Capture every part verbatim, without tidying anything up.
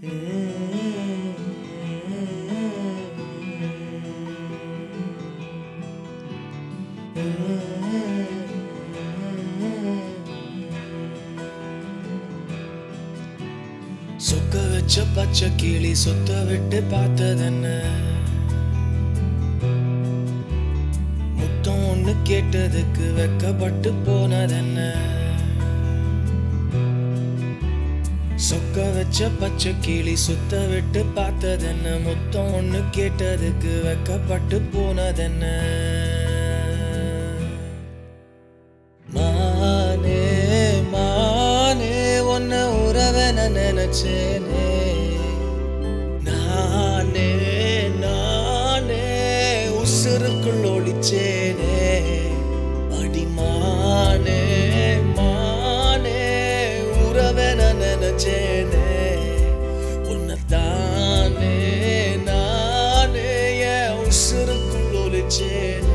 சொக்க வச்ச பச்சை கிளி சொத்த விட்டு பார்த்ததென்ன, முத்தம் ஒண்ணு கேட்டதுக்கு வெக்கப்பட்டு போனதென்ன. சொக்க வச்ச பச்சை கிளி சுத்த விட்டு பார்த்ததென்ன, முத்தம் ஒண்ணு கேட்டதுக்கு வெக்கப்பட்டு போனதென்ன. மானே மானே உன்னை உறவென நினைச்சேனே, நானே நானே உசுருக்குள் ஒளிச்சேனே. அடிமானே மானே உறவென நினைச்சேனே, உன்னைத்தானே நானே என் உசுருக்குள் ஒளிச்சேனே.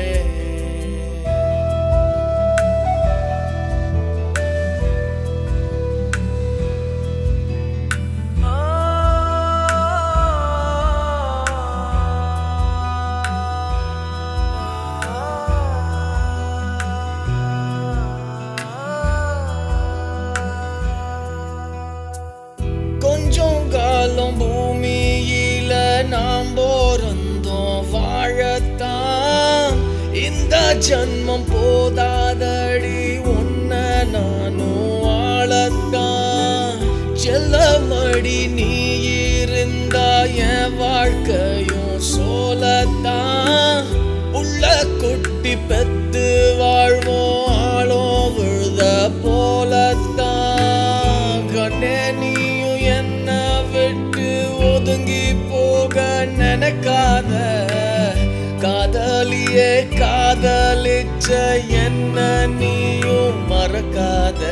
கொஞ்சம் காலம் பூமியில நாம் போறந்தோம் வாழத்தான், இந்த ஜன்மம் போதாதடி உன்ன நானும் வாழத்தான். செல்லமடி நீ இருந்தா என் வாழ்க்கையும் சோலத்தான், உள்ள கொட்டி பெத்து வாழ்வோம் ஆளோ விழுத போலத்தான். கண்ணே நீயும் என்ன விட்டு ஒதுங்கி போக நினைக்காத, காதலியே காதலிச்ச என்ன நீயும் மறக்காத.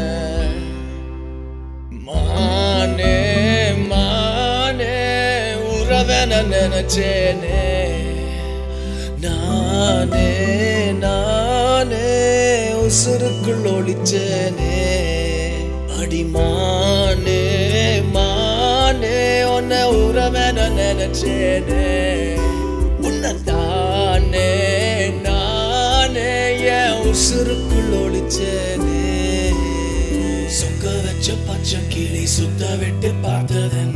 மானே மானே உறவென நினைச்சேனே, நானே நானே உசுருக்குள் ஒளிச்சேனே. அடிமானே மானே உன்னை உறவென நினைச்சேனே, உன்னைத்தானே நானே என் உசுருக்குள் ஒளிச்சேனே. சொக்க வச்ச பச்சை கிளி சுத்த விட்டு பார்த்ததென்ன,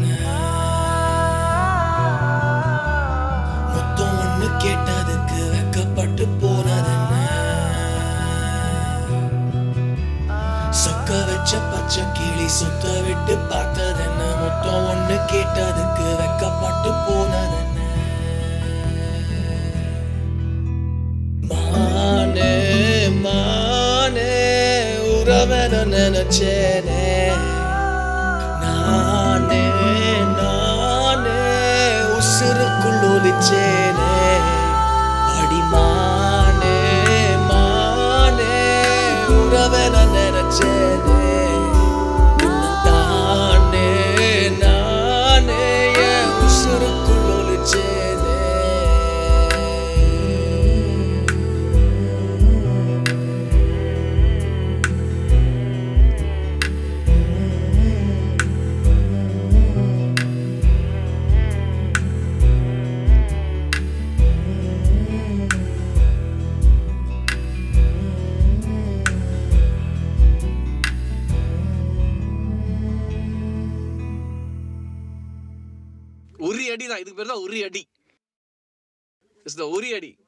முத்தம் ஒண்ணு கேட்டதுக்கு வெக்கப்பட்டு போனதென்ன. சொக்க வச்ச பச்சை கிளி சுத்த விட்டு பார்த்ததென்ன, முத்தம் ஒண்ணு கேட்டதுக்கு வெக்கப்பட்டு போனதென்ன. மானே மானே உறவென நினைச்சேனே, நானே நானே உசுருக்குள் ஒளிச்சேனே. அடிமானே மானே உறவென நினைச்சேனே, உன்னைத்தானே நானே என் உசுருக்குள் ஒளிச்சேனே. உரி அடி தான், இதுக்கு பேர் தான் உரி அடி. இட்ஸ் த உரி அடி.